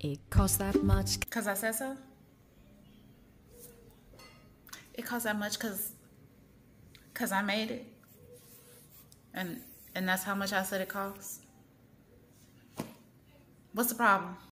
It costs that much. Cause I said so? It costs that much cause I made it? And that's how much I said it costs? What's the problem?